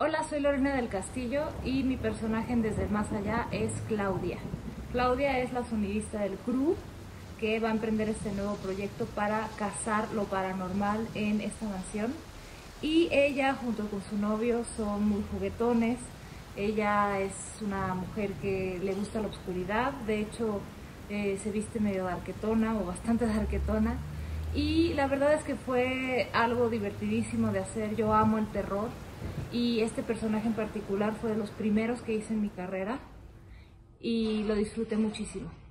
Hola, soy Lorena del Castillo y mi personaje en Desde el Más Allá es Claudia. Claudia es la sonidista del crew que va a emprender este nuevo proyecto para cazar lo paranormal en esta mansión. Y ella junto con su novio son muy juguetones. Ella es una mujer que le gusta la oscuridad, de hecho se viste medio darquetona o bastante darquetona. Y la verdad es que fue algo divertidísimo de hacer. Yo amo el terror y este personaje en particular fue de los primeros que hice en mi carrera y lo disfruté muchísimo.